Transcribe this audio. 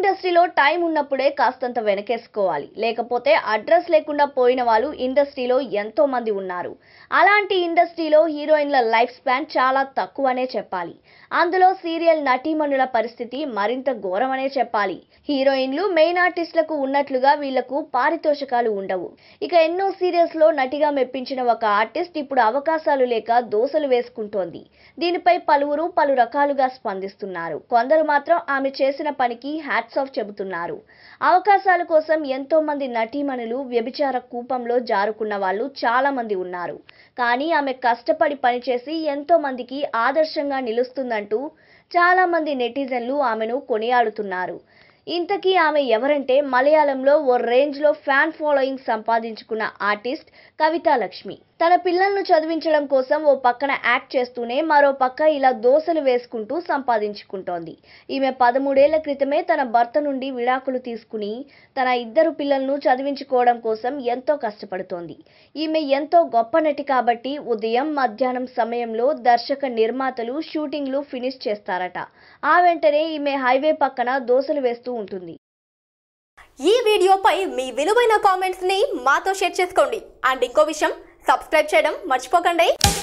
ఇండస్ట్రీలో టైం ఉన్నప్పుడే కాస్తంత వెనకేసుకోవాలి. లేకపోతే అడ్రస్ లేకుండా పోయిన వాళ్ళు ఇండస్ట్రీలో ఎంతో మంది ఉన్నారు. అలాంటి ఇండస్ట్రీలో హీరోయిన్ల లైఫ్ స్పాన్ చాలా తక్కువనే చెప్పాలి. అందులో సీరియల్ నటీమణుల పరిస్థితి మరింత ఘోరమనే చెప్పాలి. హీరోయిన్లు మెయిన్ ఆర్టిస్టులకు ఉన్నట్లుగా వీళ్లకు పారితోషికాలు ఉండవు. ఇక ఎన్నో సీరియల్స్ లో నటిగా మెప్పించిన ఒక ఆర్టిస్ట్ ఇప్పుడు అవకాశాలు లేక దోసలు వేసుకుంటోంది. దీనిపై పలువురు పలు రకాలుగా స్పందిస్తున్నారు. కొందరు మాత్రం ఆమె చేసిన పనికి హ్యాట్స్ ఆఫ్ చెబుతున్నారు. అవకాశాల కోసం ఎంతో మంది నటీమణులు వ్యభిచార కూపంలో జారుకున్న వాళ్ళు చాలా మంది ఉన్నారు. కానీ ఆమె కష్టపడి పనిచేసి ఎంతో మందికి ఆదర్శంగా నిలుస్తుందంటూ చాలా మంది నెటిజన్లు ఆమెను కొనియాడుతున్నారు. ఇంతకీ ఆమె ఎవరంటే మలయాళంలో ఓ రేంజ్ లో ఫ్యాన్ ఫాలోయింగ్ సంపాదించుకున్న ఆర్టిస్ట్ కవితా లక్ష్మి. తన పిల్లలను చదివించడం కోసం ఓ పక్కన యాక్ట్ చేస్తూనే మరో పక్క ఇలా దోసలు వేసుకుంటూ సంపాదించుకుంటోంది. ఈమె 13 ఏళ్ల క్రితమే తన భర్త నుండి విడాకులు తీసుకుని తన 2 పిల్లలను చదివించుకోవడం కోసం ఎంతో కష్టపడుతోంది. ఈమె ఎంతో గొప్ప నటి కాబట్టి ఉదయం మధ్యాహ్నం సమయంలో దర్శక నిర్మాతలు షూటింగ్లు ఫినిష్ చేస్తారట. ఆ వెంటనే ఈమె హైవే పక్కన దోసలు వేస్తూ ఉంటుంది. ఈ వీడియోపై మీ విలువైన కామెంట్స్ ని మాతో షేర్ చేసుకోండి. అండ్ ఇంకో విషయం, సబ్స్క్రైబ్ చేయడం మర్చిపోకండి.